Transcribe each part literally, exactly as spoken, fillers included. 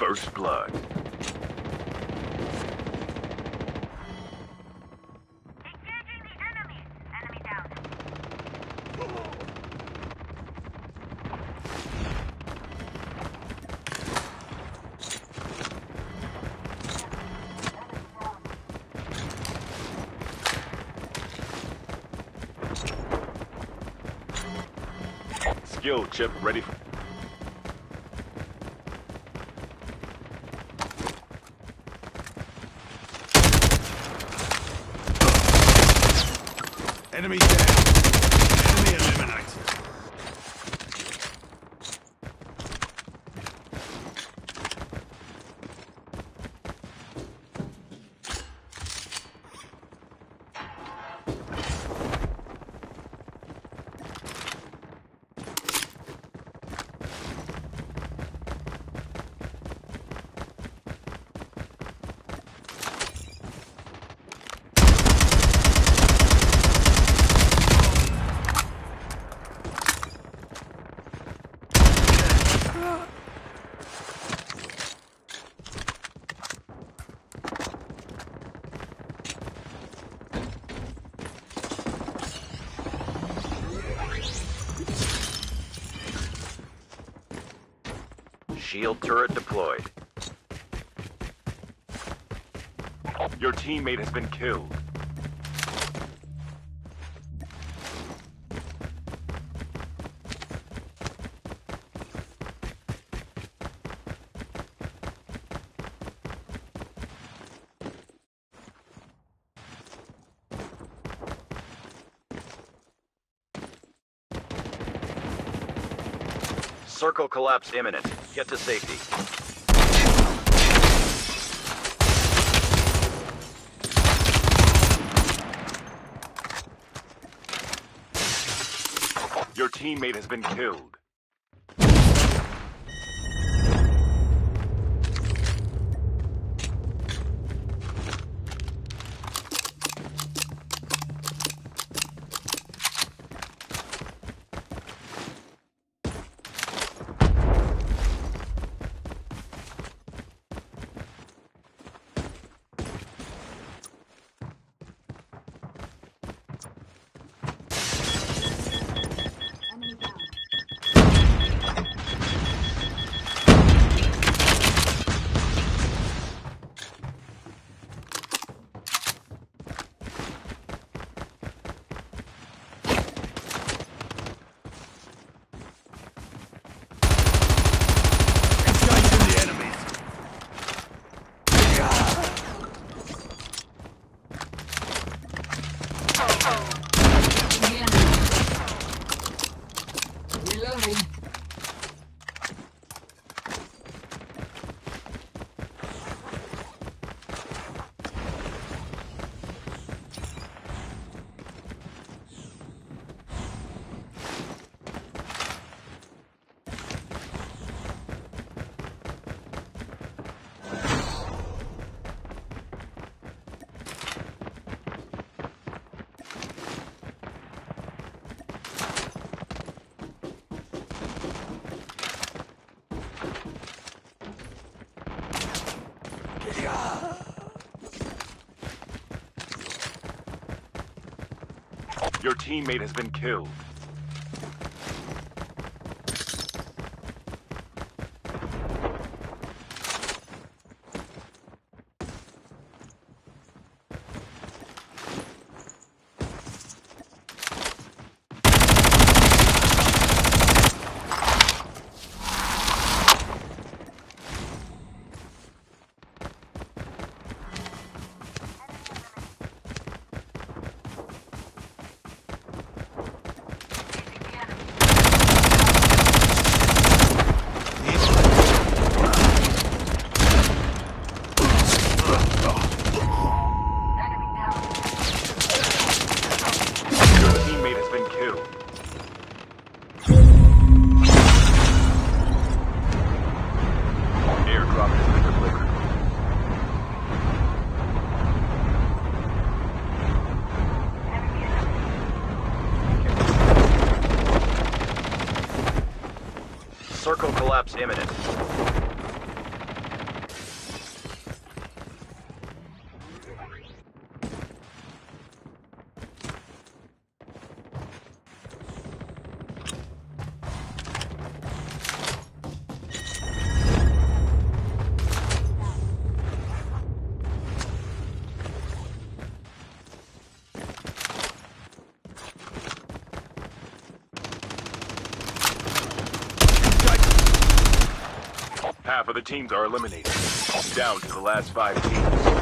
First blood. Engaging the enemy. Enemy down. Skill chip ready for... Enemy down. Enemy eliminated. Shield turret deployed. Your teammate has been killed. Circle collapse imminent. Get to safety. Your teammate has been killed. Your teammate has been killed. Circle collapse imminent. Half of the teams are eliminated. Down to the last five teams.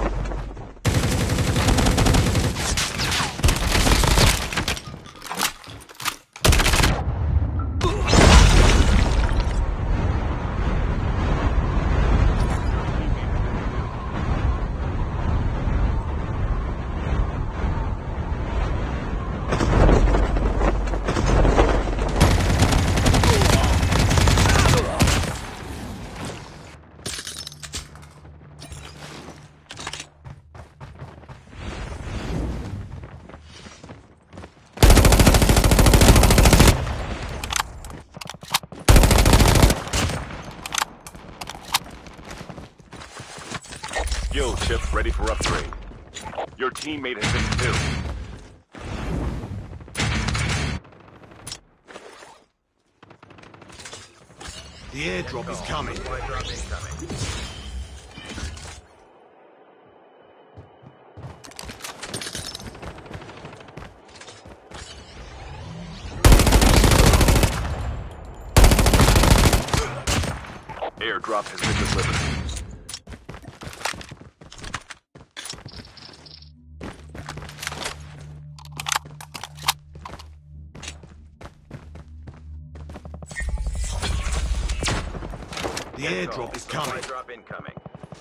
Skill chip ready for upgrade. Your teammate has been killed. The airdrop is coming. Airdrop has been delivered. The airdrop is coming. Drop incoming.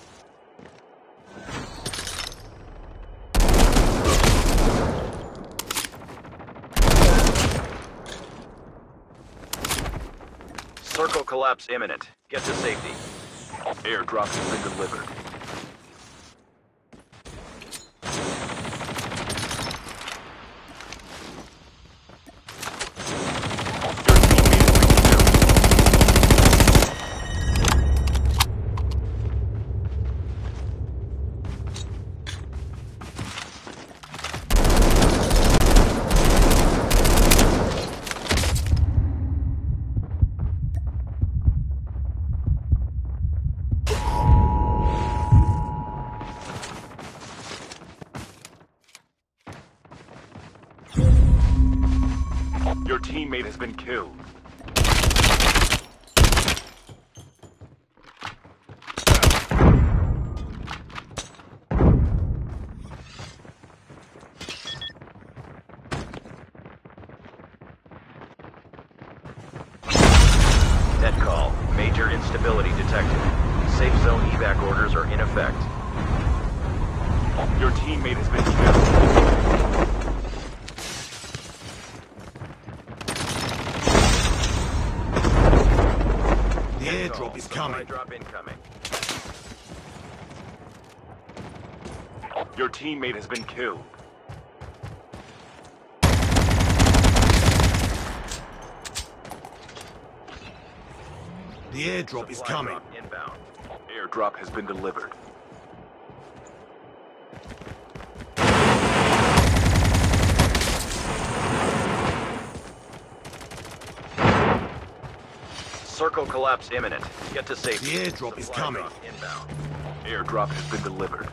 Circle collapse imminent. Get to safety. Airdrop has been delivered. Your teammate has been killed. Net call. Major instability detected. Safe zone evac orders are in effect. Your teammate has been killed. The airdrop is coming. Drop incoming. Your teammate has been killed. The airdrop is coming. Drop inbound. Airdrop has been delivered. Circle collapse imminent. Get to safety. The airdrop is coming. Drop inbound. Airdrop has been delivered.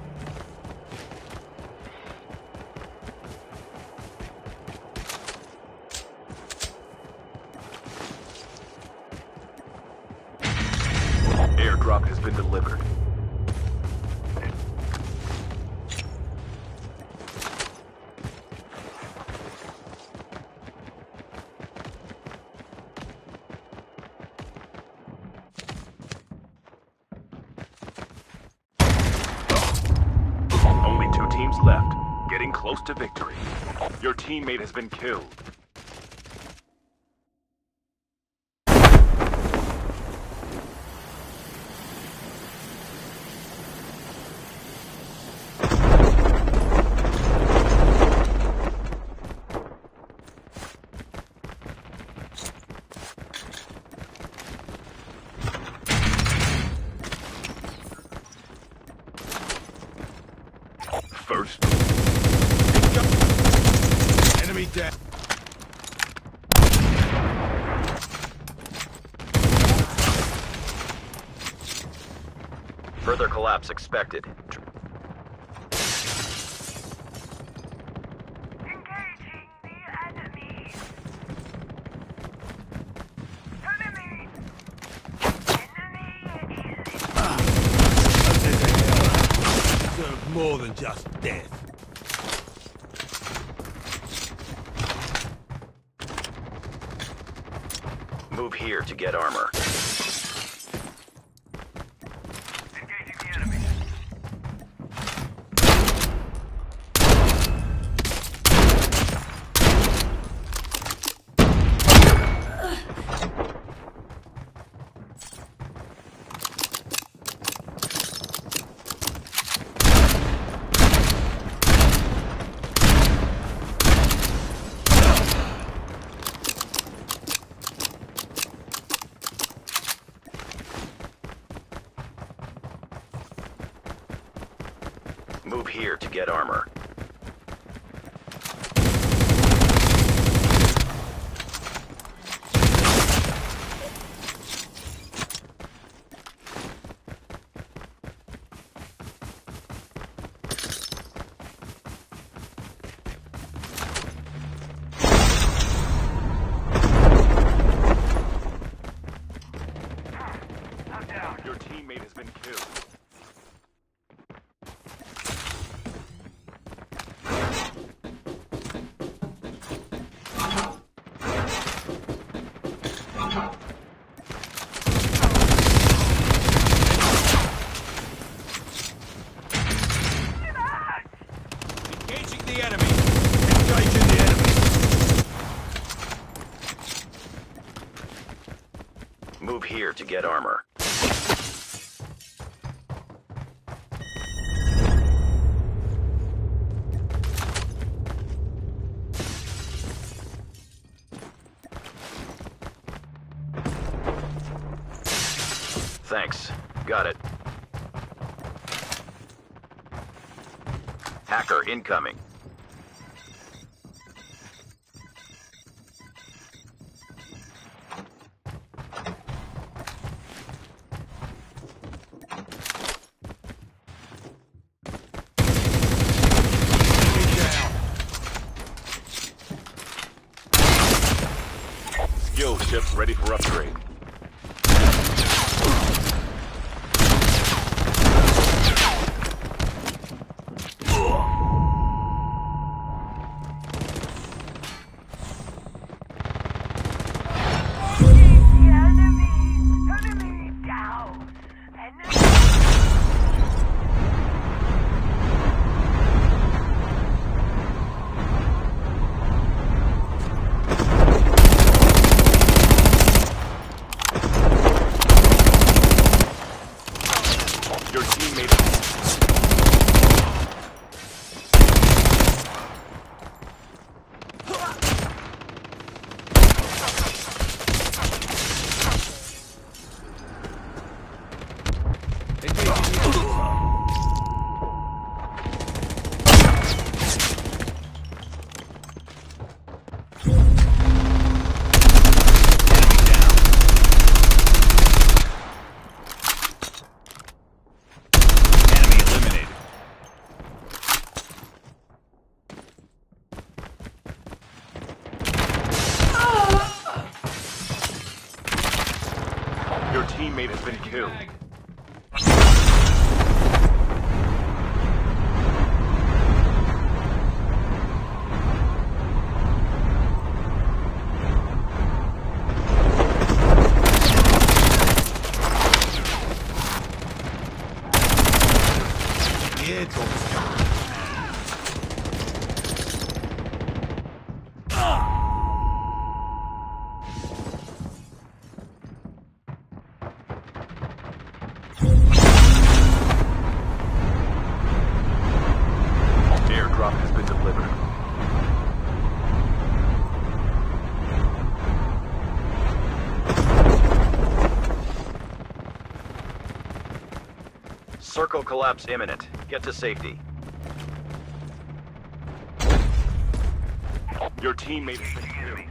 Airdrop has been delivered. Only two teams left, getting close to victory. Your teammate has been killed. First. Enemy dead. Further collapse expected. Engaging the enemy. Enemy. Enemy more than just death. Move here to get armor. Engaging the enemy. Move here to get armor. I'm down. Your teammate has been killed. Engaging the enemy. Engaging the enemy. Move here to get armor. Thanks. Got it. Hacker incoming. Enemy down. Skill chip ready for upgrade. The enemy. Enemy down. Enemy. Your teammate. Enemy eliminated. Your teammate has been killed. The airdrop is coming. Airdrop has been delivered. Circle collapse imminent. Get to safety. Your teammate has been killed.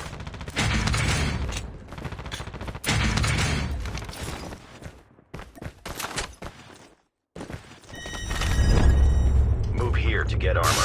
Move here to get armor.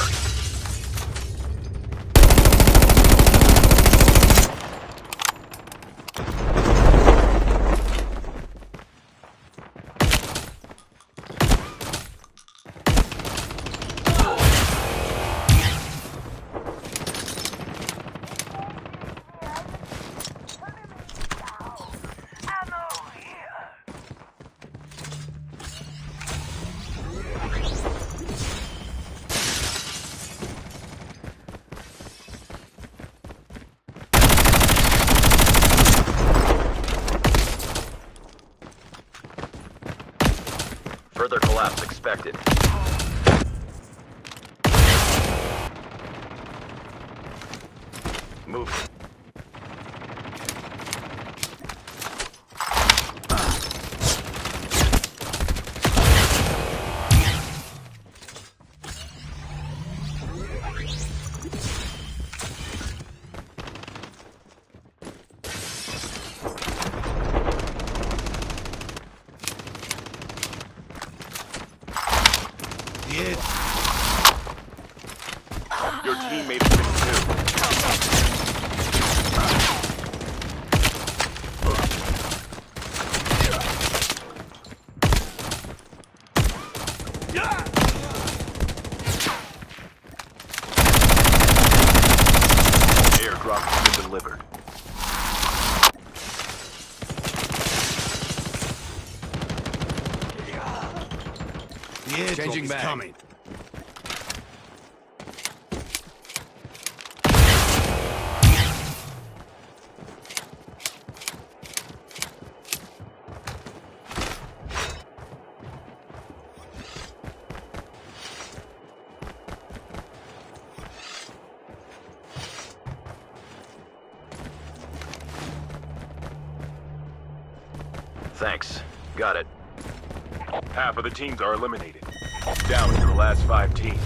Further collapse expected. Move. Your teammate has been killed. Airdrop has been delivered. The airdrop Changing is mag. coming. Thanks. Got it. Half of the teams are eliminated. Down to the last five teams.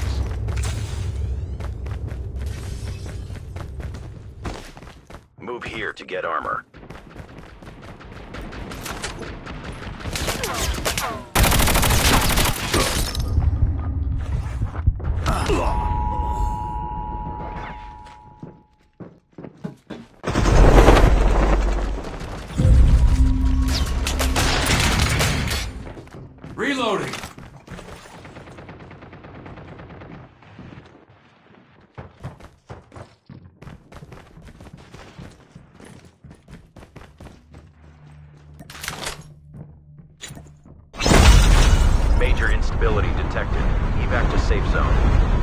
Move here to get armor. Reloading. Major instability detected. Evac to safe zone.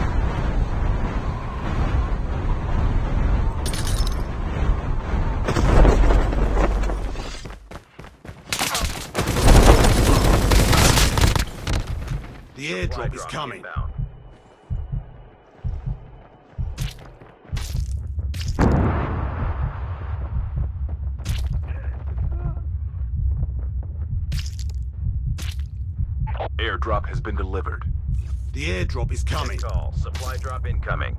The airdrop Supply is drop coming. inbound. Airdrop has been delivered. The airdrop is coming. Good call. Supply drop incoming.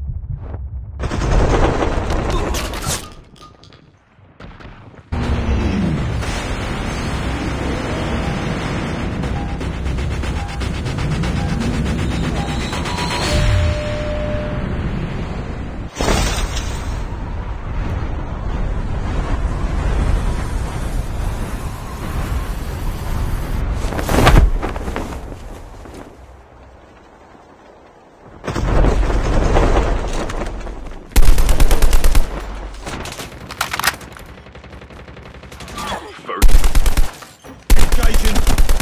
Engaging.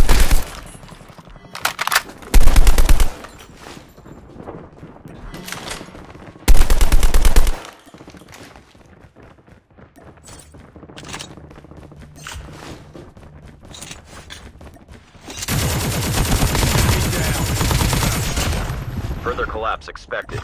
Further collapse expected.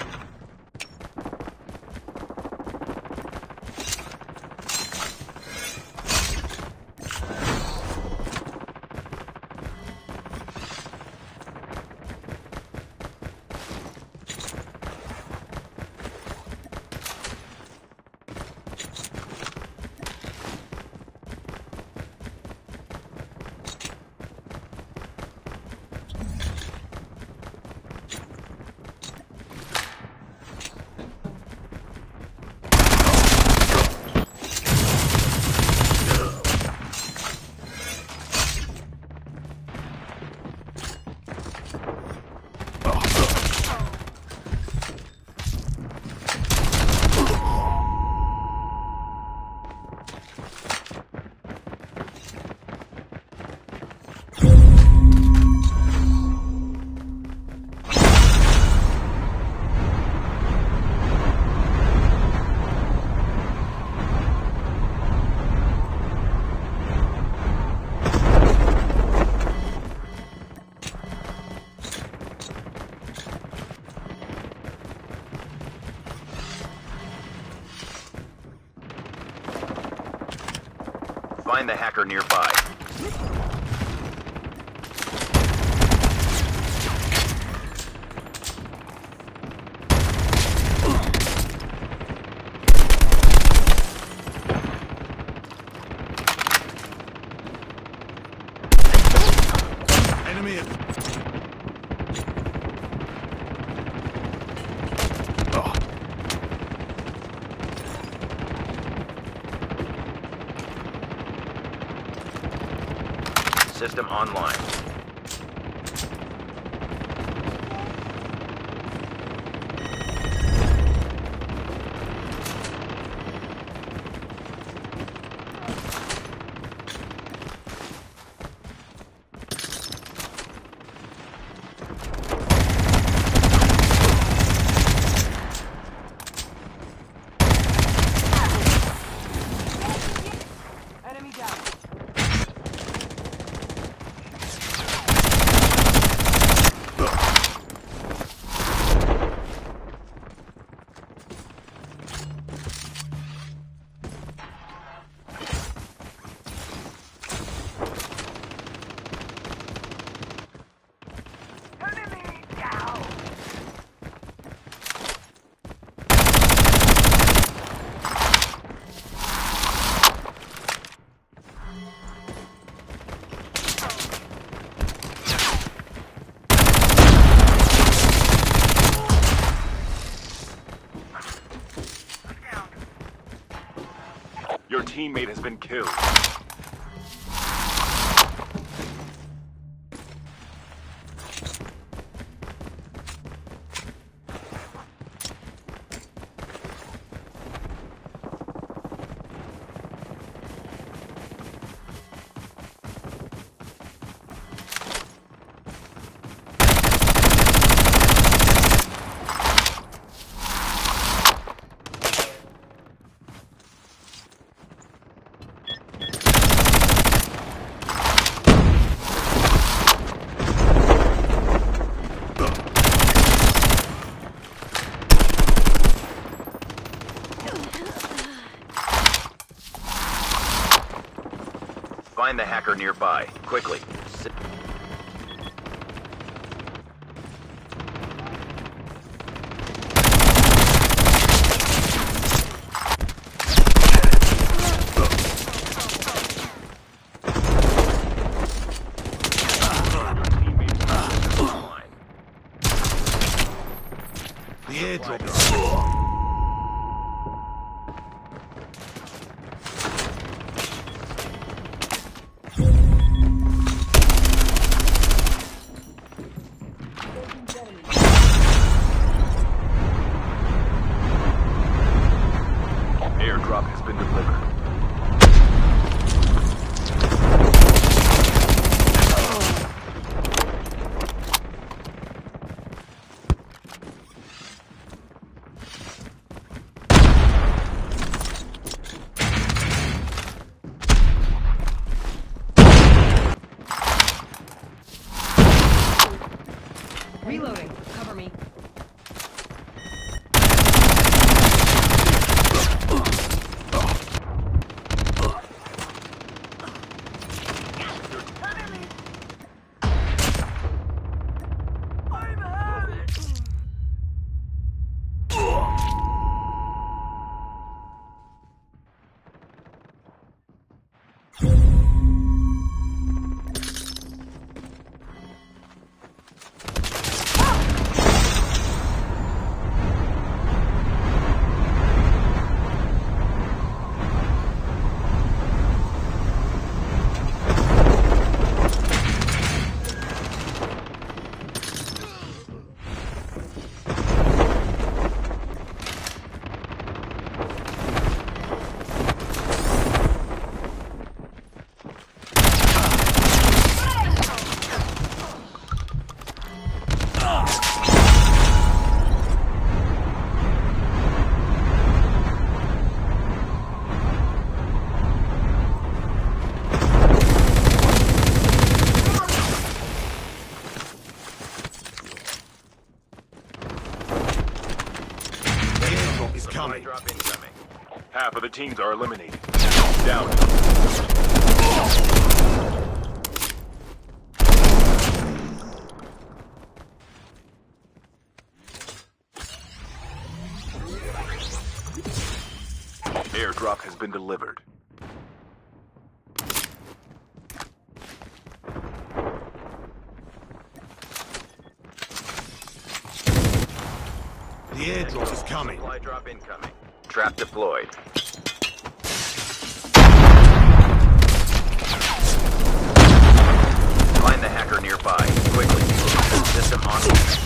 Find the hacker nearby. Enemy. System online. Enemy down. Enemy down. Your teammate has been killed. Find the hacker nearby, quickly. Si- The airdrop is Airdrop has been delivered. Reloading. Cover me. coming. Drop incoming. Half of the teams are eliminated. Down. Airdrop has been delivered. The airdrop is coming. Supply drop incoming. Trap deployed. Find the hacker nearby. Quickly. System online.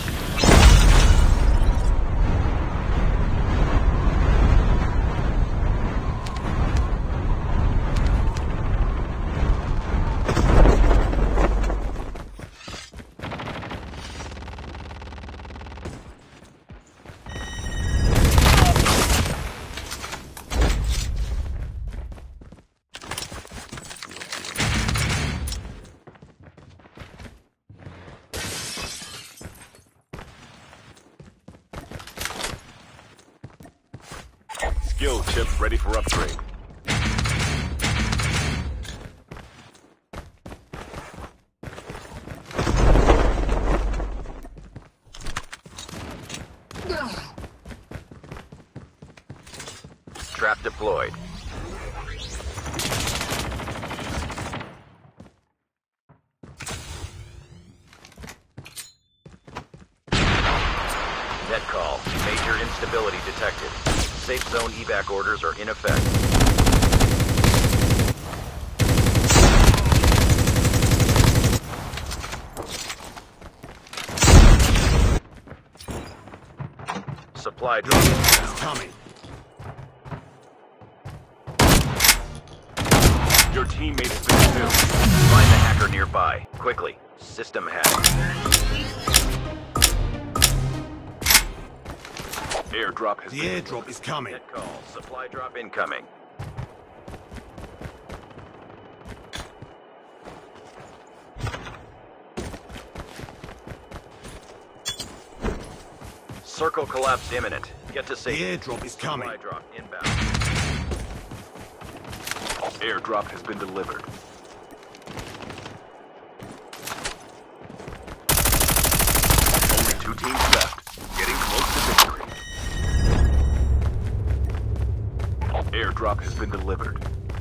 Skill chip ready for upgrade. Trap deployed. Net call. Major instability detected. Safe zone evac orders are in effect. Supply drop It's coming. Your teammate has been killed. Find the hacker nearby. Quickly. System hack. Airdrop has The been airdrop is coming. Net call. Supply drop incoming. Circle collapse imminent. Get to The safety. airdrop is coming. Supply drop inbound. Airdrop has been delivered. Only two teams left. Getting close to victory. Airdrop has been delivered.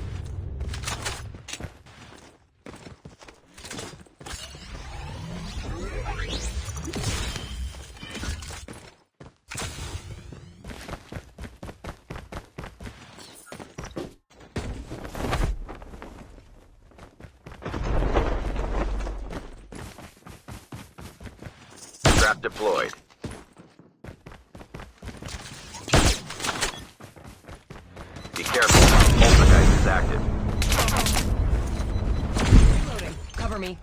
Trap deployed. Be careful. Poltergeist is active. Reloading. Cover me.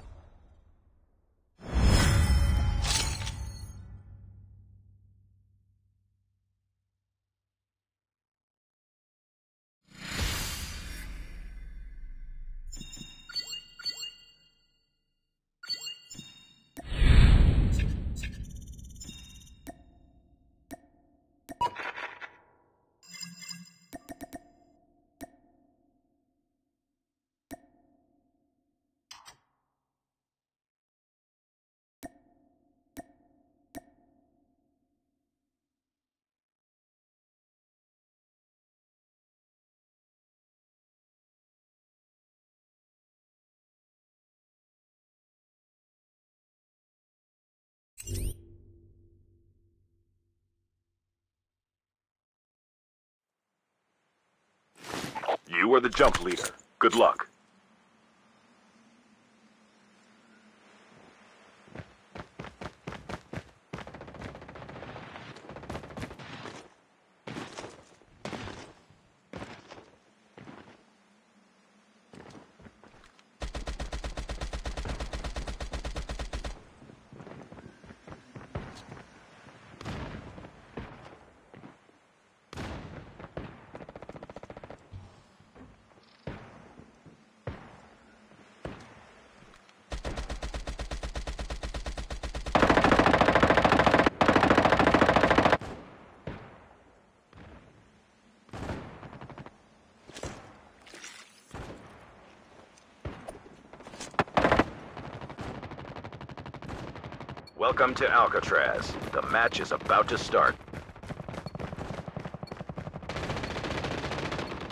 You are the jump leader. Good luck. Welcome to Alcatraz. The match is about to start.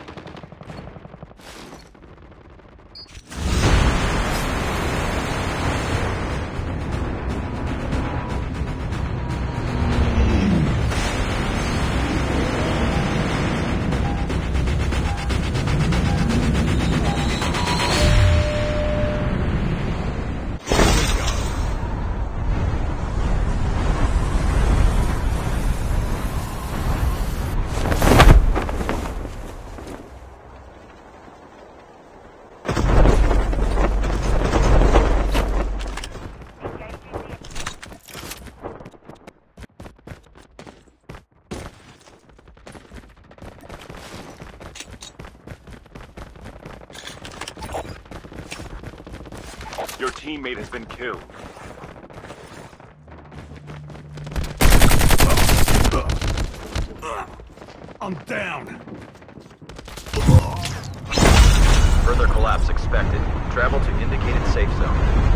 Your teammate has been killed. I'm down. Further collapse expected. Travel to indicated safe zone.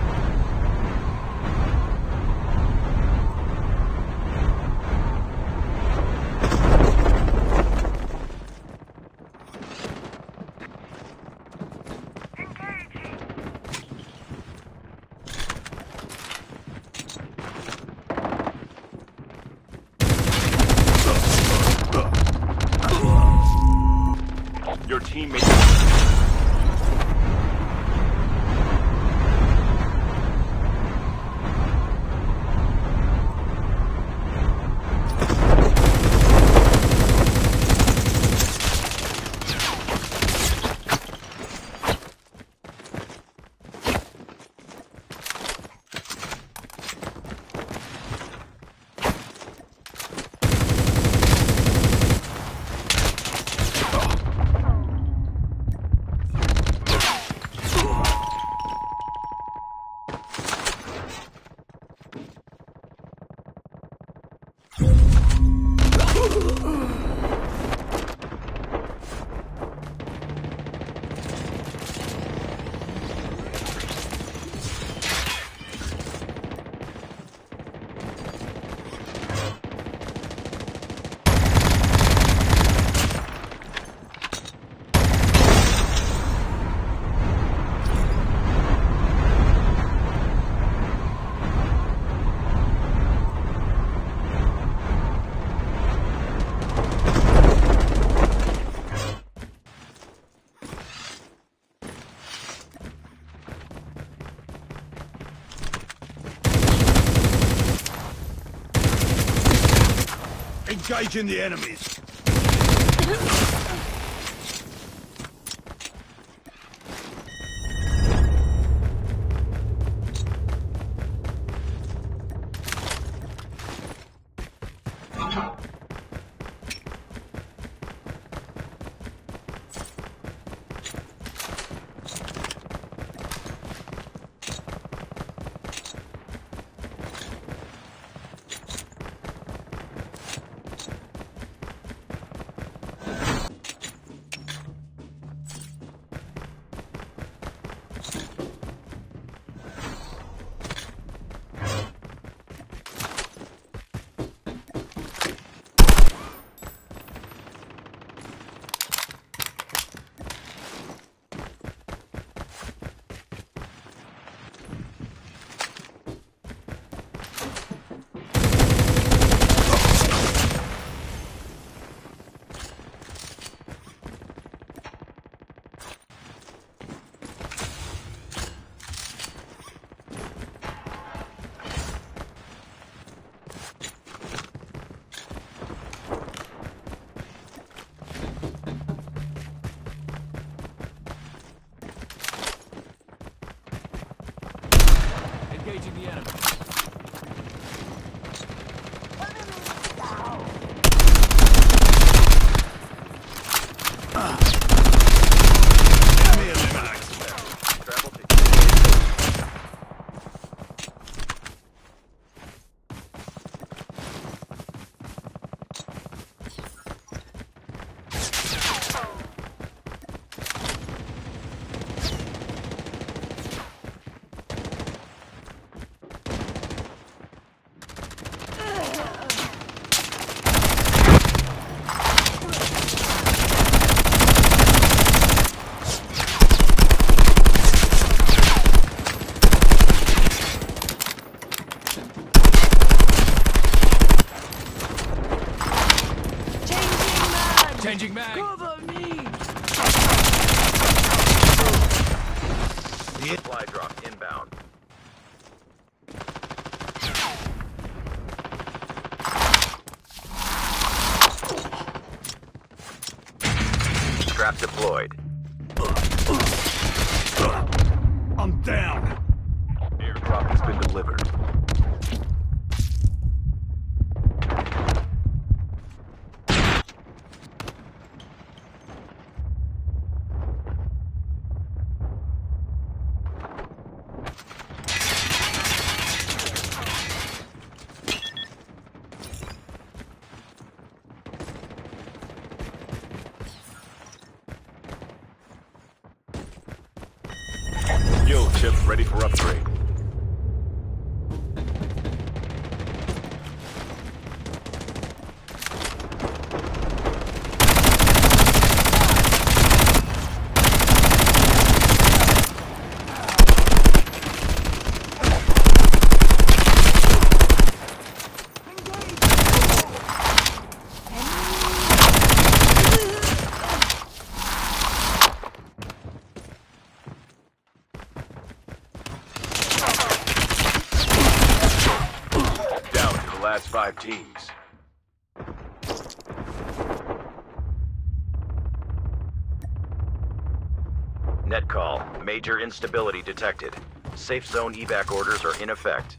Your teammate... Engaging the enemies. Engaging the enemy. Enemy eliminated. Travel to Changing mag. supply drop inbound. Trap deployed. I'm down. Airdrop has been delivered. chip ready for upgrade. Last five teams. Net call. Major instability detected. Safe zone evac orders are in effect.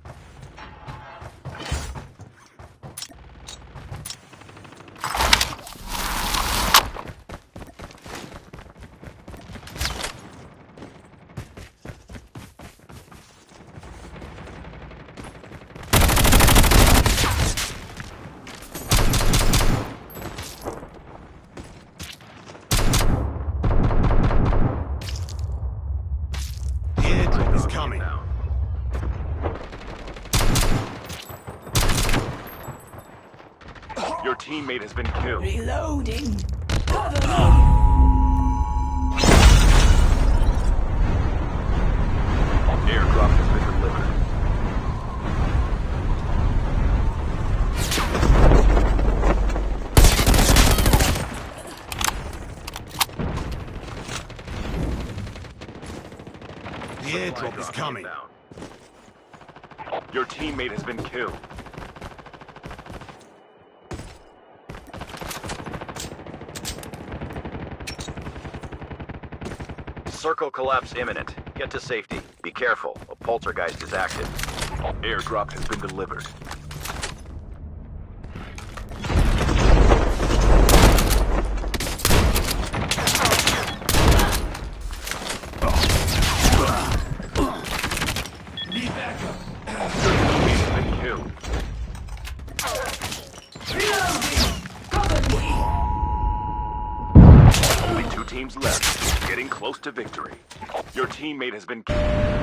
Coming. Your teammate has been killed. Reloading. Cover me. Airdrop has been delivered. The airdrop is coming. Inbound. Your teammate has been killed. Circle collapse imminent. Get to safety. Be careful. A poltergeist is active. Airdrop has been delivered. Need backup. Your teammate has been killed. Reloading. Cover me. Only two teams left. Getting close to victory. Your teammate has been killed.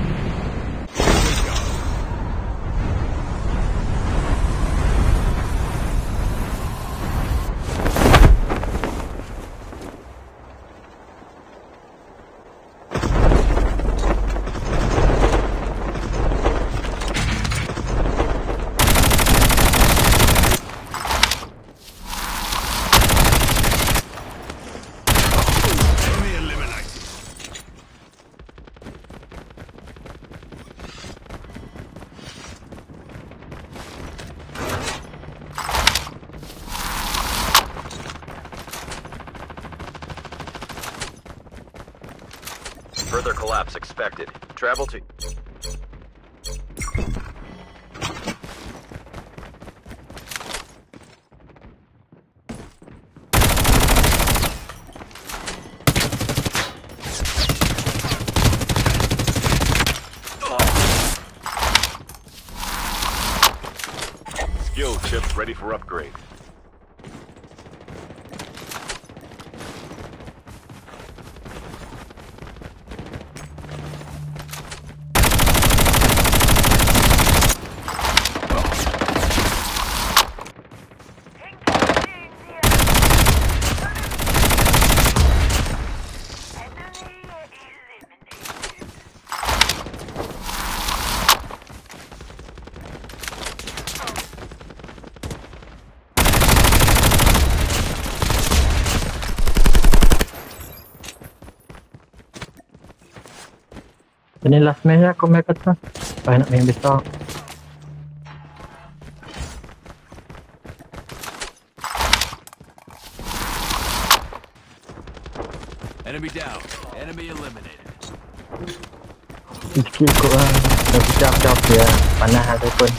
Enemy eliminated. Further collapse expected. Travel to... Skill chips ready for upgrade. Ini last match aku main kata. Apa nak main besok? Enemy down. Enemy eliminated. Sikit kot lah. Dah siap-siap dia. Panas ada pun.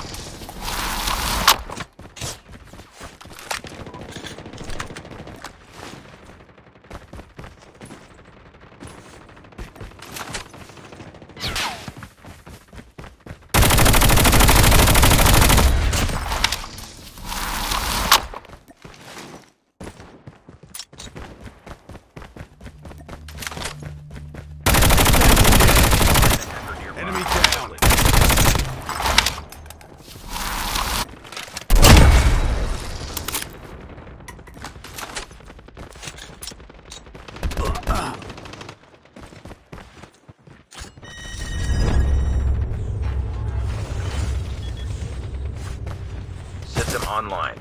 online.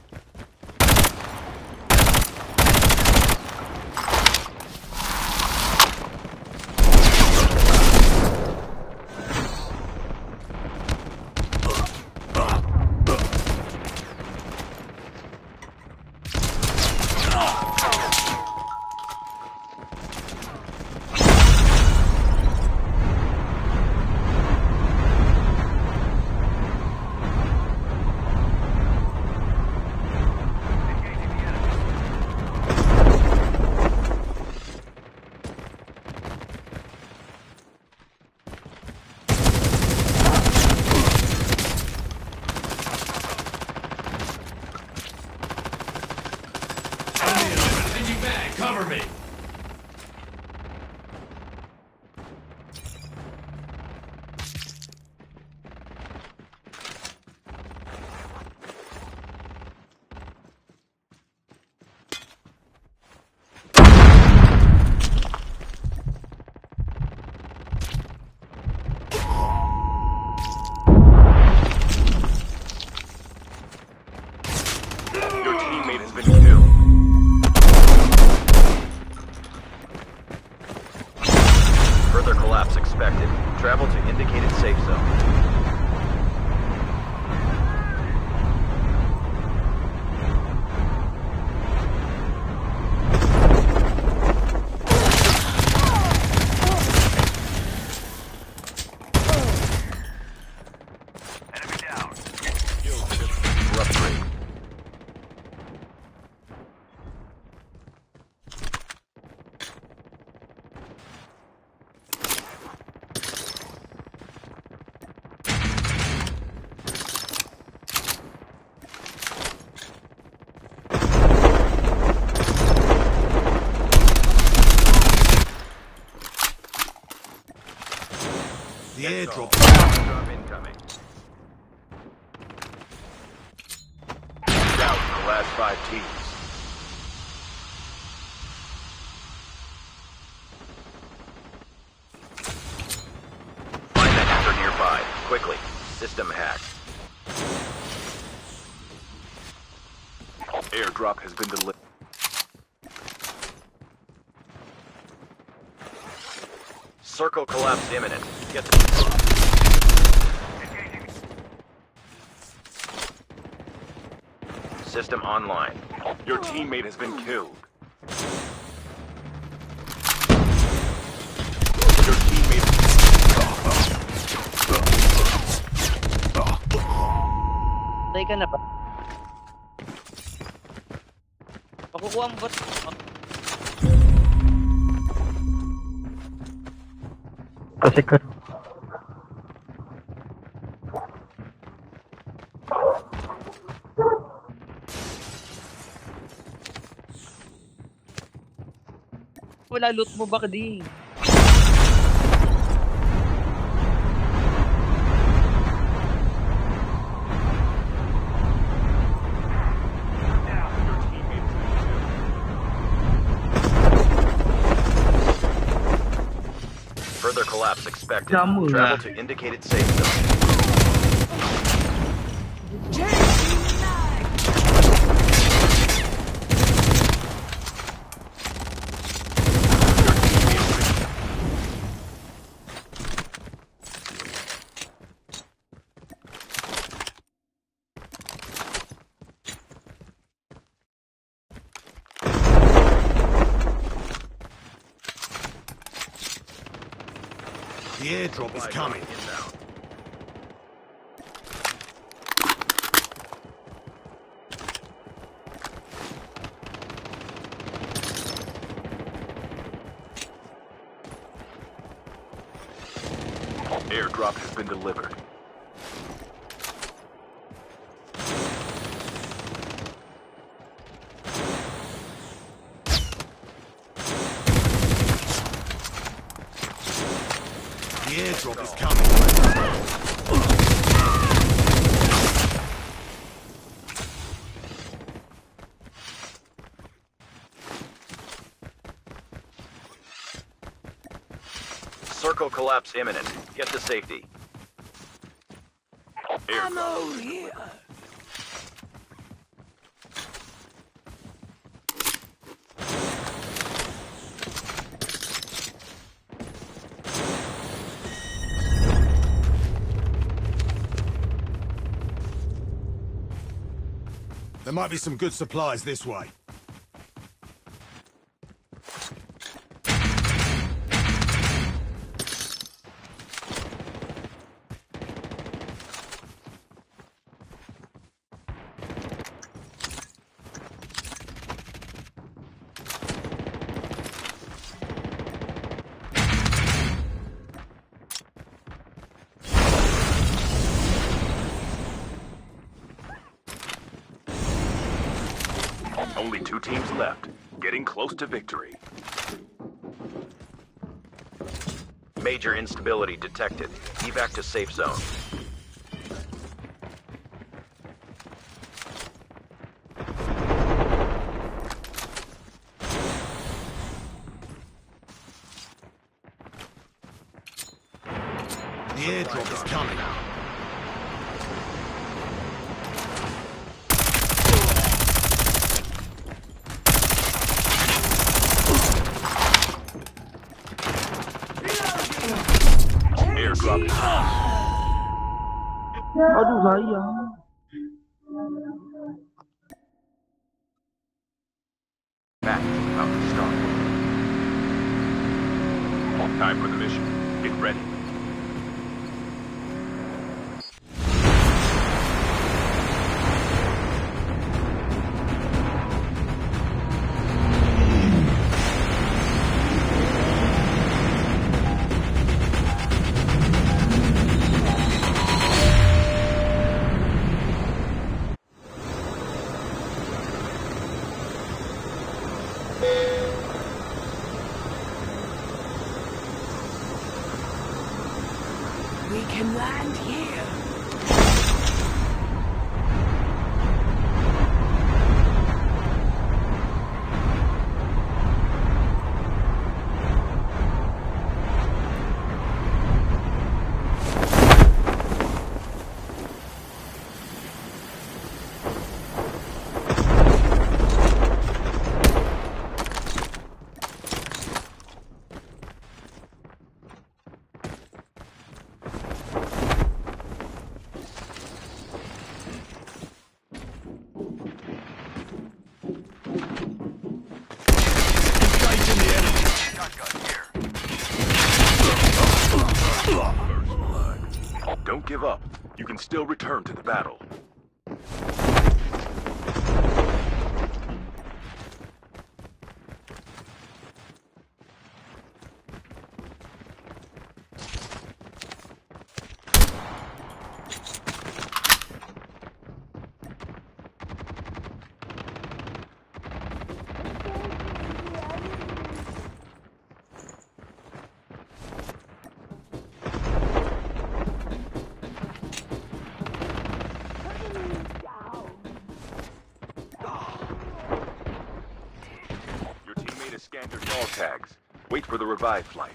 Changing back. Cover me. Your teammate has been killed. Further collapse expected. Travel to indicated safe zone. Enemy down. Rough trade. The airdrop. Airdrop incoming. Down to the last five teams. Find that answer nearby. Quickly. System hacked. Airdrop has been delivered. Circle collapse imminent. Get System online. Your teammate has been killed. Your teammate. Patay ka na ba? Makukuha mo ba? Kasi ka. Wala loot mo ba di? Your teammate has been killed. Further collapse expected. Kamu Travel na. to indicated safe zone. The airdrop is coming. Inbound. Airdrop has been delivered. The airdrop is coming. Circle collapse imminent. Get to safety. Ammo here. might be some good supplies this way. Only two teams left, getting close to victory. Major instability detected. Evac to safe zone. The airdrop is coming. Airdrop is Aduh, sayang. back about to start. Time for the mission. Get ready. We can land here. Don't give up. You can still return to the battle. Scan your dog tags. Wait for the revive flight.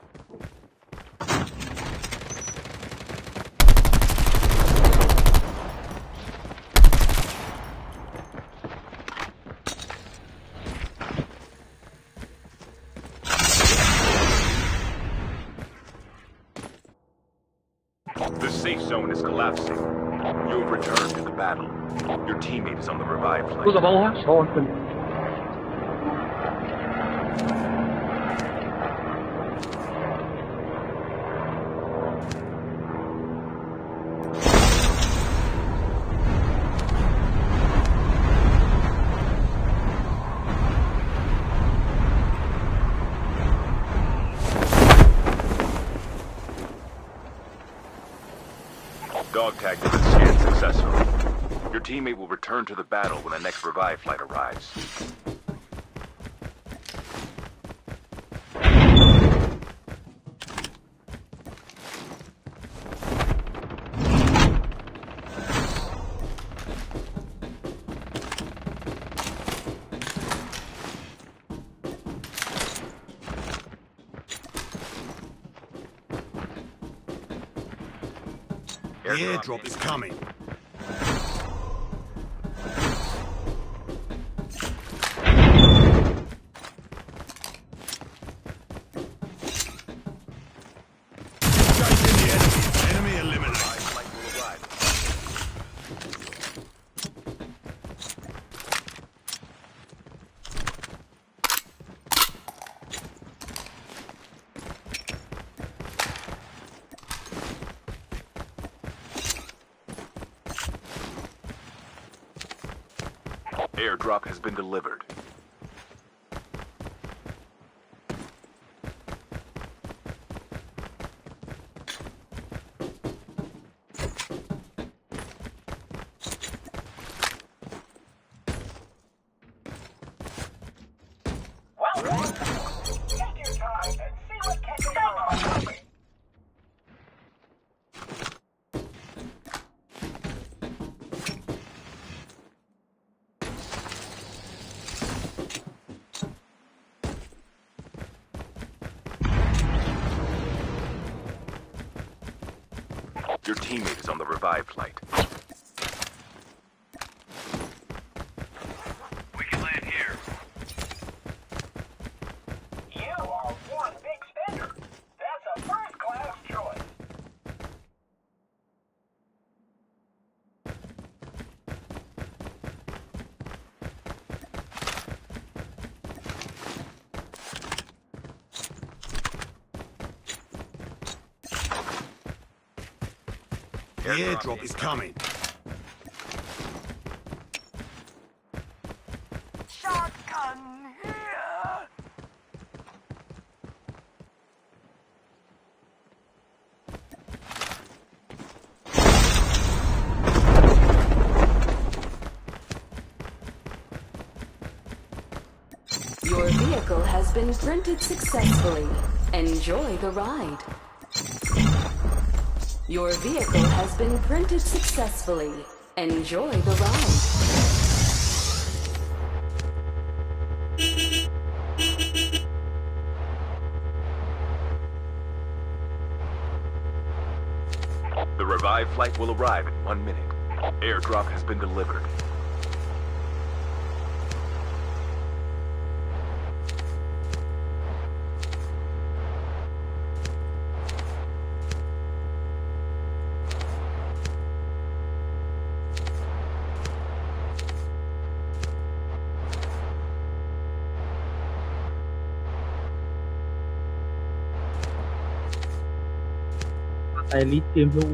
The safe zone is collapsing. You have returned to the battle. Your teammate is on the revive flight. Gue gak mau, ha? Soalnya. Dog tag has been scanned successfully. Your teammate will return to the battle when the next revive flight arrives. The airdrop is coming. Chasing the enemy. Enemy eliminated. Flight will arrive. Airdrop has been delivered. Your teammate is on the revive flight. We can land here. You are one big spender. That's a first-class choice. The airdrop is coming. Shotgun here! Your vehicle has been printed successfully. Enjoy the ride. Your vehicle has been printed successfully. Enjoy the ride. The revive flight will arrive in one minute. Airdrop has been delivered. Tài lý tiêm luôn.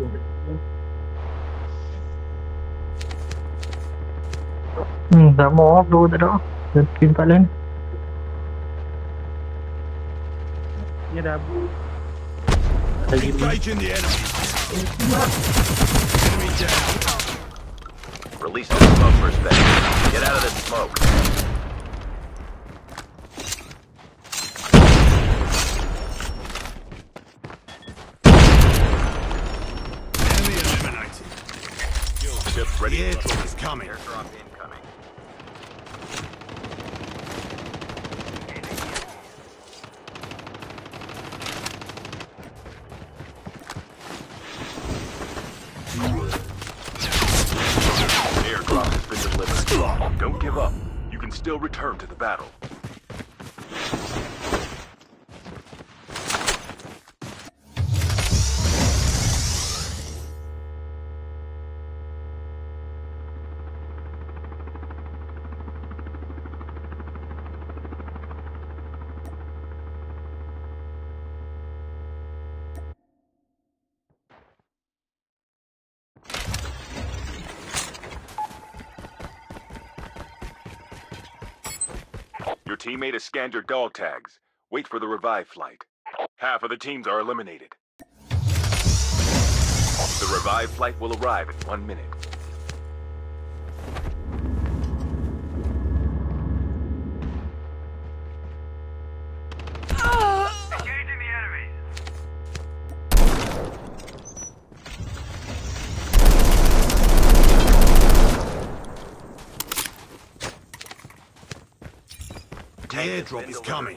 Ừ, đã mò đôi tới đó. Giật kim phải lên. Như đã tài lý Engaging the enemy. Enemy down. Release the smoke for a second. Get out of this smoke. Enemy eliminated. Ship The ready. airdrop is coming. Airdrop incoming. Airdrop has been delivered. Don't give up. You can still return to the battle. Your teammate has scanned your dog tags. Wait for the revive flight. Half of the teams are eliminated. The revive flight will arrive in one minute. Engaging the enemy. The airdrop is coming.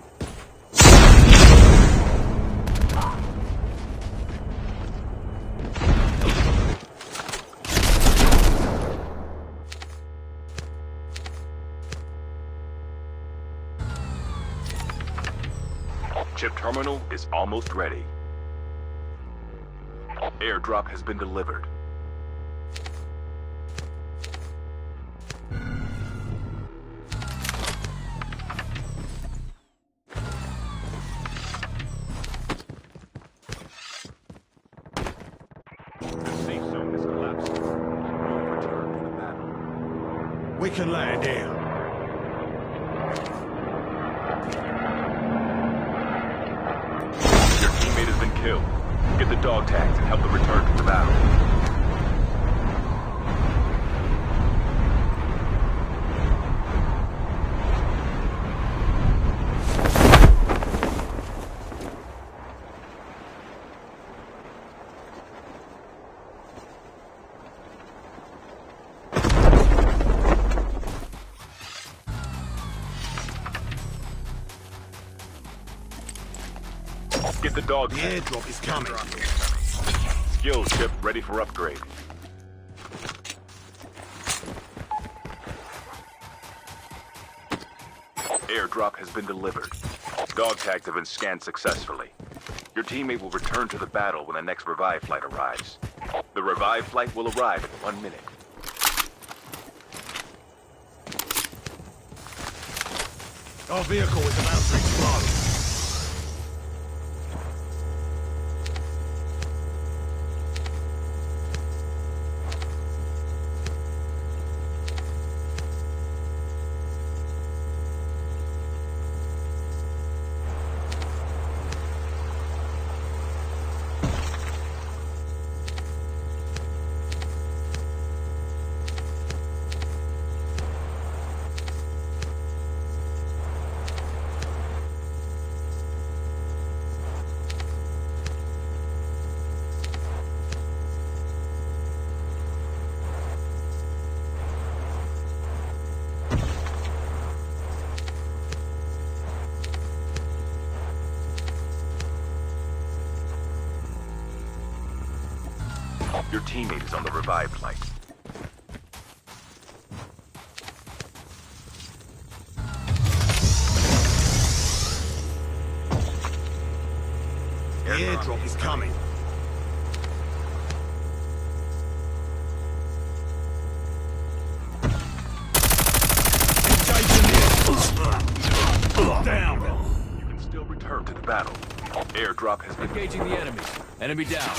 Chip terminal is almost ready. Airdrop has been delivered. The safe zone is collapsing. You'll return to the battle. We can land here. kill. Get the dog tags and help them return to the battle. Get the dog The tags. airdrop is coming. Skill chip ready for upgrade. Airdrop has been delivered. Dog tags have been scanned successfully. Your teammate will return to the battle when the next revive flight arrives. The revive flight will arrive in one minute. Our vehicle is about to explode. Your teammate is on the revive flight. The airdrop is coming. Down. You can still return to the battle. Airdrop has been Engaging the enemy. Enemy down.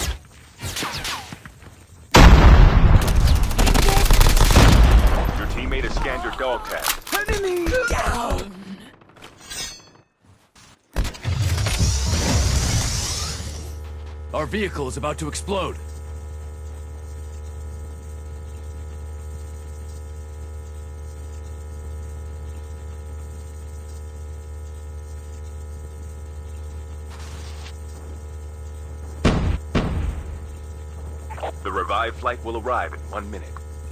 Your teammate has scanned your dog tag. Enemy down! Our vehicle is about to explode. The revive flight will arrive in one minute.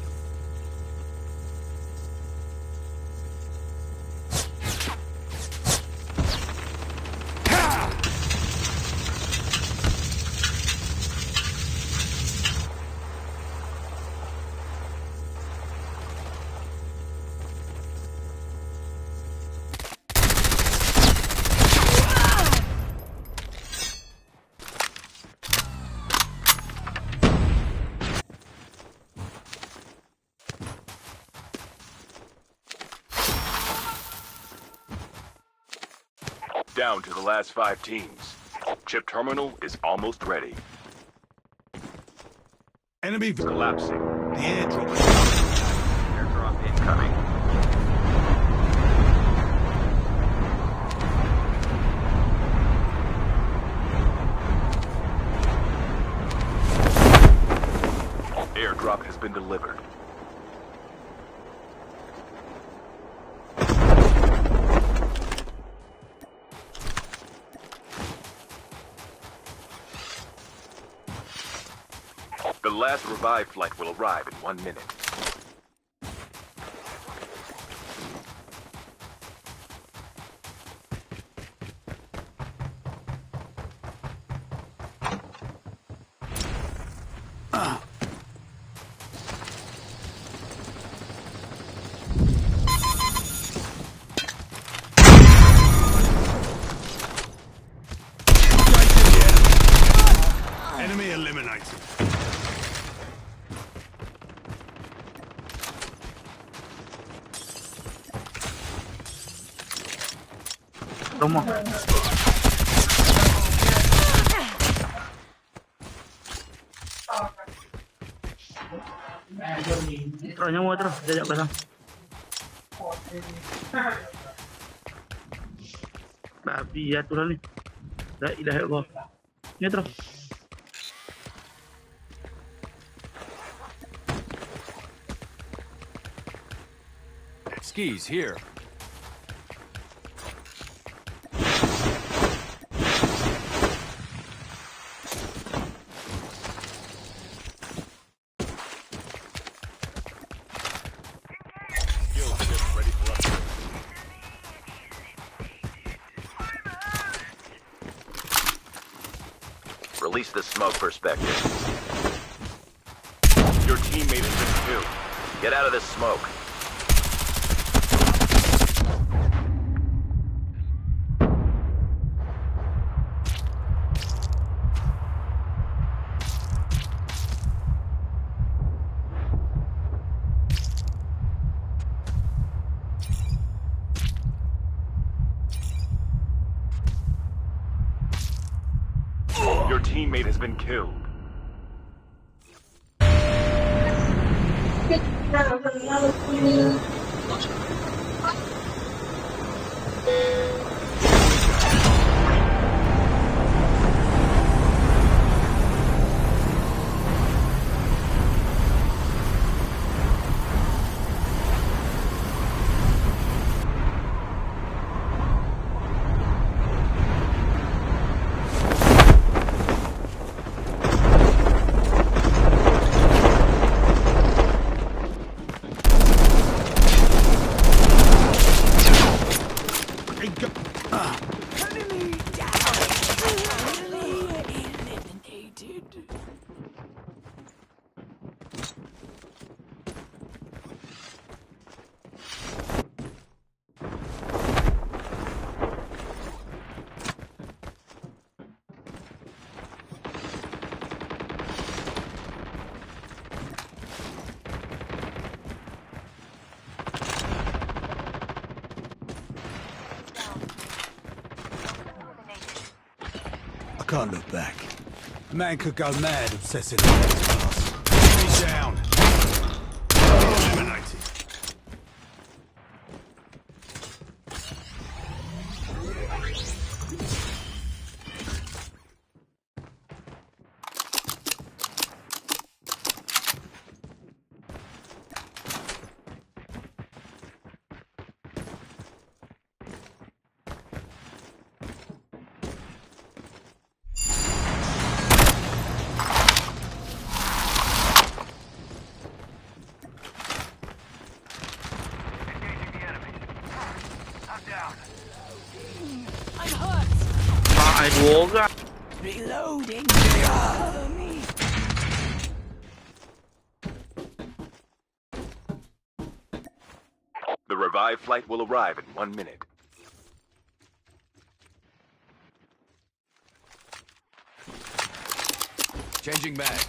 Down to the last five teams. Chip terminal is almost ready. Enemy It's collapsing. The airdrop is coming. Airdrop incoming. Airdrop has been delivered. The last revive flight will arrive in one minute. Enemy eliminated. Toma. Terus nyawa terus, jajak pasang. Babi ya Tuhan ni. La ilaha illallah. Neutro. Skis here. Release the smoke perspective. Your teammate has been killed. Get out of this smoke. Your teammate has been killed. Enemy down. Eliminated. I can't look back. A man could go mad obsessing about his past. Enemy down. Eliminated. I'm hurt. Ai buoga. Reloading. Cover me. The revived flight will arrive in one minute. Changing back.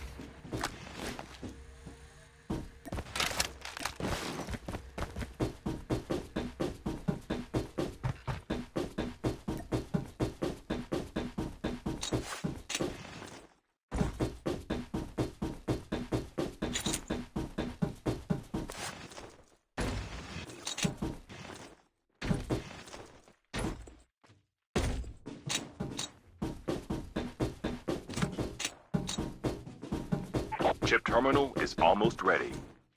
Chip terminal is almost ready.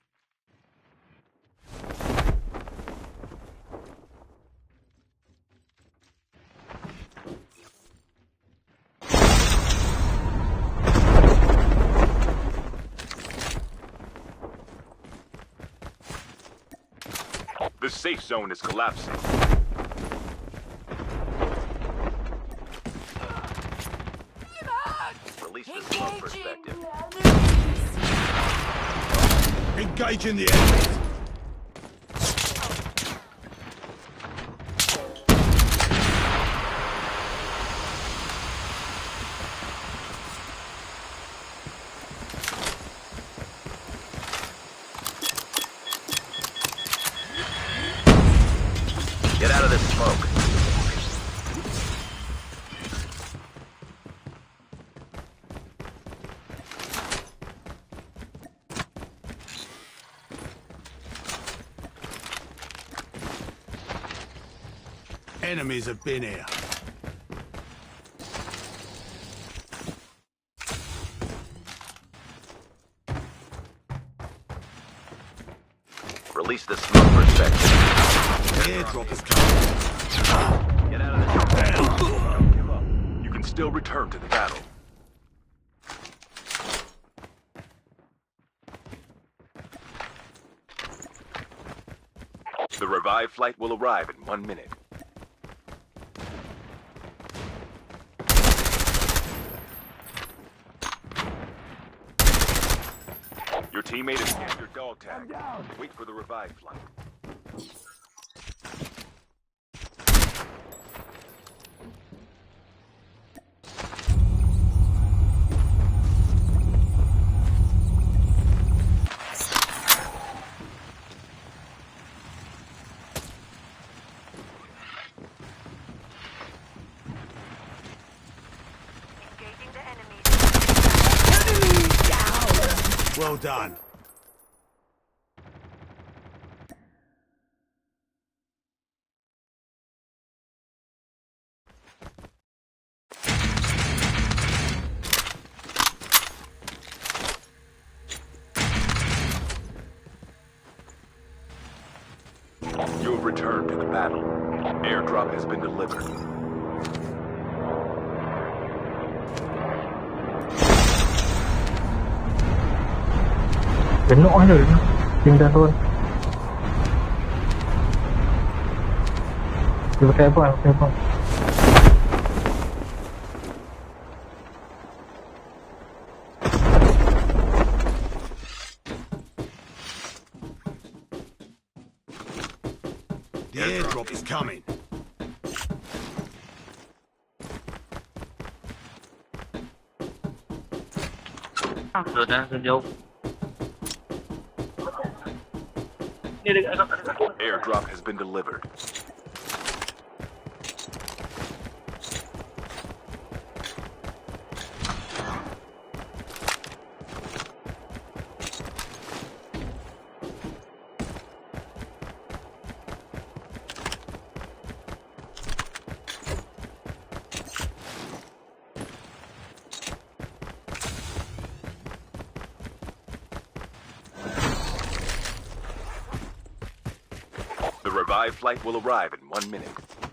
The safe zone is collapsing. Release the smoke perspective. Engaging the enemies. Get out of this smoke. Enemies have been here. airdrop is coming. Get out of this. Don't give up. You can still return to the battle. The revived flight will arrive in one minute. Your teammate has scanned your dog tag. Wait for the revived flight. Engaging the enemy. Enemy down! Well done. You have returned to the battle. Airdrop has been delivered. Đến nỗi rồi đó. Tìm ra luôn. Đưa cái vào, cái vào. The airdrop is coming. Rồi nè, rồi vô. Đi đi, Airdrop has been delivered. The revived flight will arrive in one minute.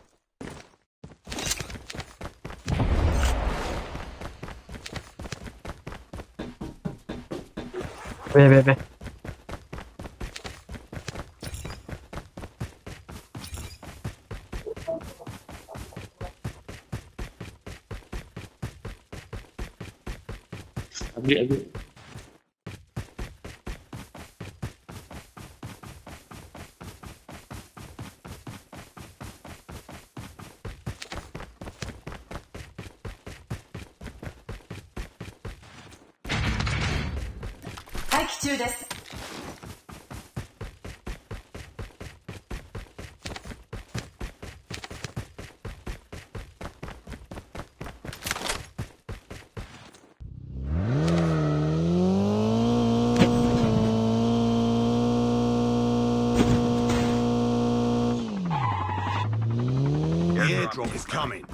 Về về về. Địa vị. Back to this. The airdrop is coming.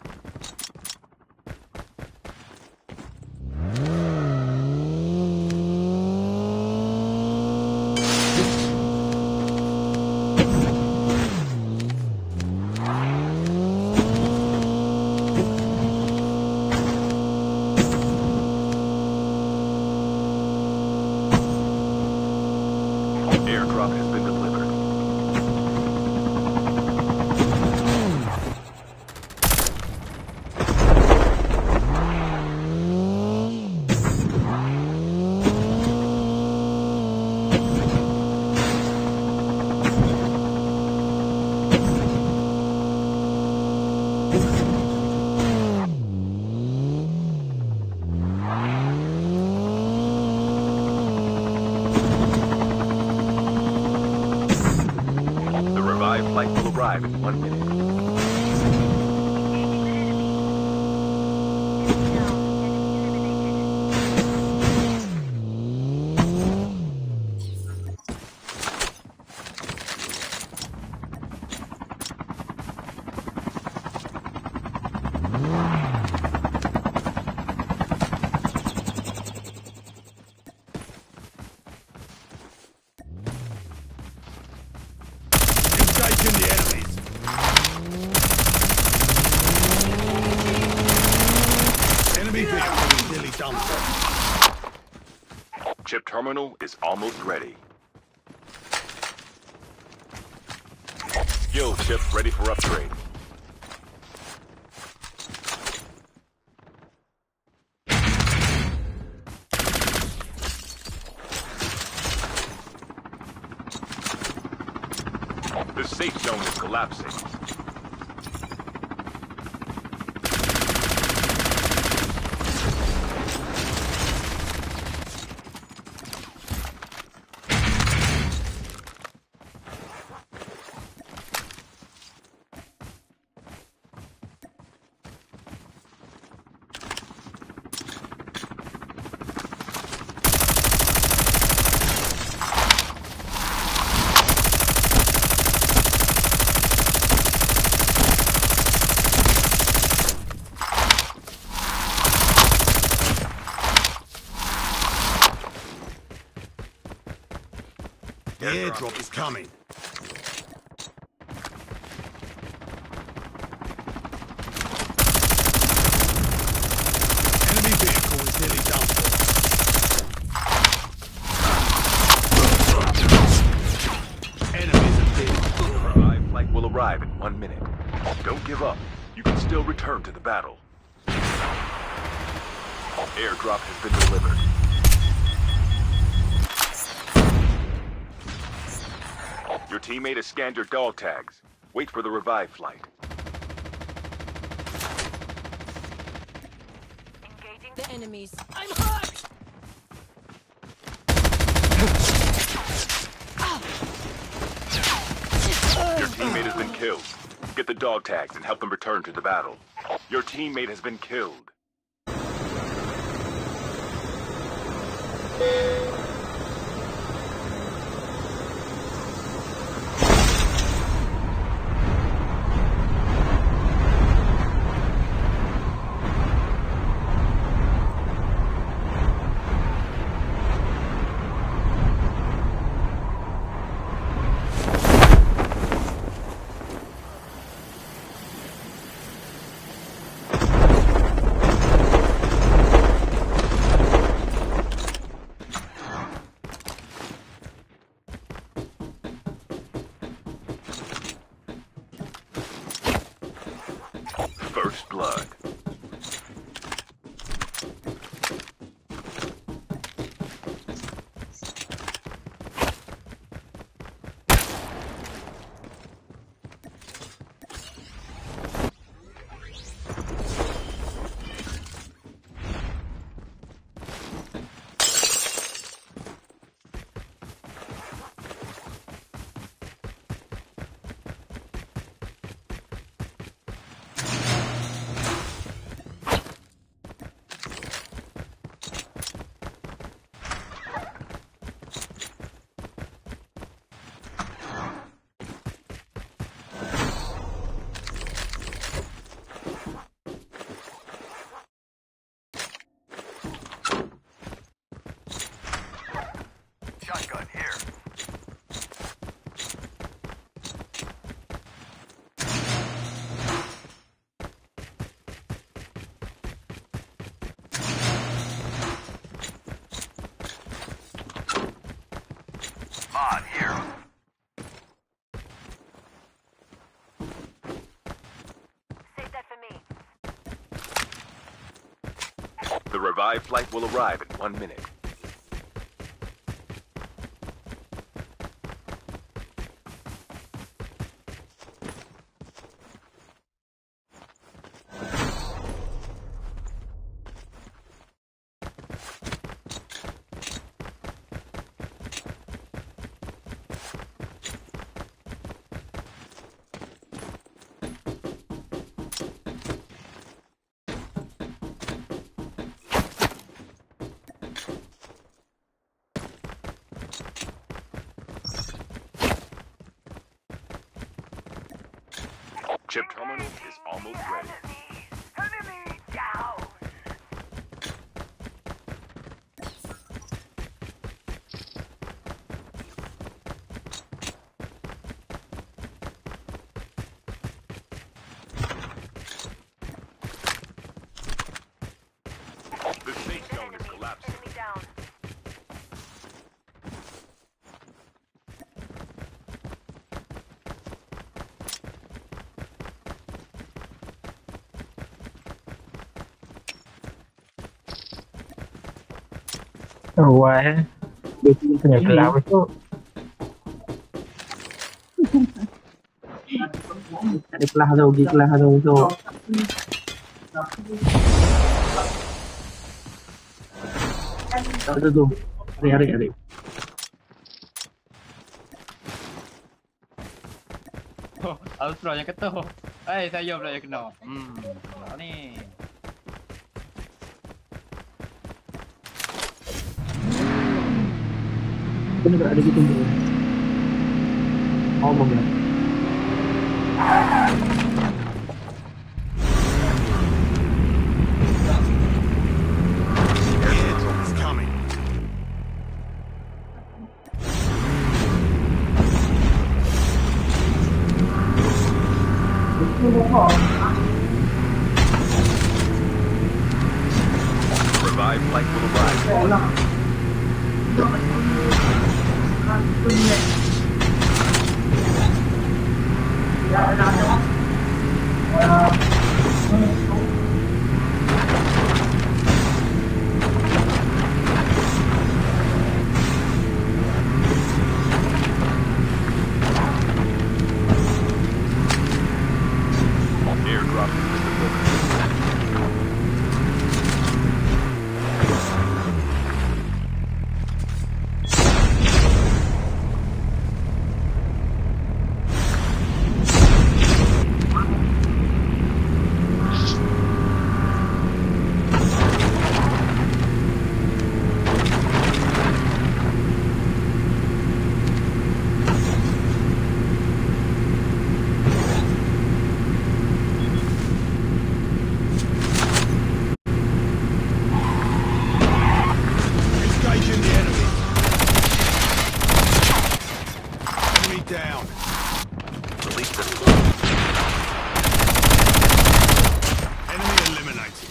Airdrop has been delivered. The revived flight will arrive in one minute. Engaging the enemy. Chip terminal is almost ready. Skill chip ready for upgrade. The safe zone is collapsing. The airdrop is coming. Enemy vehicle is nearly done for. Enemies are dead. The revived flight will arrive in one minute. Don't give up. You can still return to the battle. Airdrop has been delivered. Your teammate has scanned your dog tags. Wait for the revive flight. Engaging the enemies. I'm hurt! Your teammate has been killed. Get the dog tags and help them return to the battle. Your teammate has been killed. First blood. Shotgun here. Mod here. Save that for me. The revive flight will arrive in one minute. Chip terminal is almost ready. Enemy down. The safe zone is collapsing. Enemy down. Ruai eh. Kena kelab tu. Ada kelas tu, pergi kelas tu tu. Tak ada tu. Hari hari hari. Oh, Alfred yang kata. Eh, saya pula yang kena. Hmm, ni. Kena tak ada gitu. Oh, boleh. Airdrop's coming. Revive flight will arrive. Airdrop has been delivered. Engaging the enemy. Enemy down. Release them. Enemy eliminated.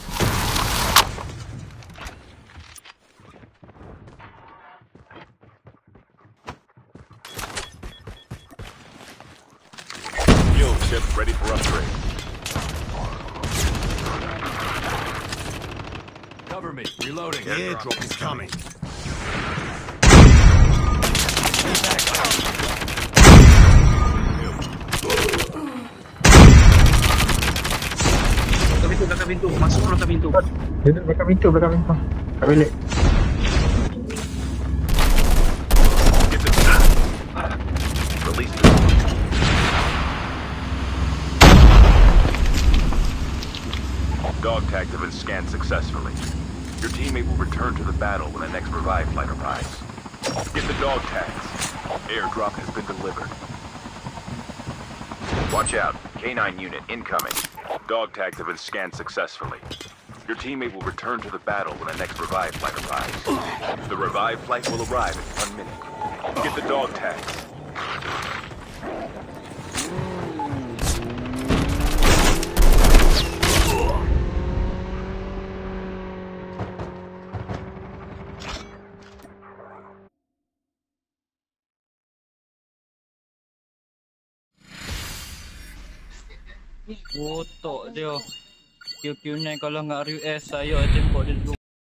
Fuel ship ready for upgrade. Cover me. Reloading. The airdrop is coming. Belakang pintu, belakang pintu. Masuk belakang pintu. Duduk belakang pintu, belakang pintu. Kat bilik. Get the Release them. Dog tags have been scanned successfully. Your teammate will return to the battle when the next revive flight arrives. Get the dog tags. Airdrop has been delivered. Watch out. K nine unit incoming. Dog tags have been scanned successfully. Your teammate will return to the battle when the next revive flight arrives. The revive flight will arrive in one minute. Get the dog tags. Kotak dia. Q Q nine kalau nggak R U S saya jemput dia dulu.